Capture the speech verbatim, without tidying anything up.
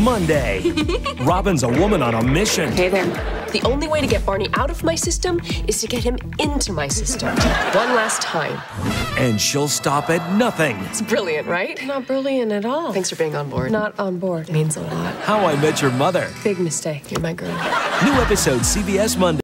Monday. Robin's a woman on a mission. Hey there. The only way to get Barney out of my system is to get him into my system. One last time. And she'll stop at nothing. It's brilliant, right? Not brilliant at all. Thanks for being on board. Not on board. Means a lot. How I Met Your Mother. Big mistake. You're my girl. New episode C B S Monday.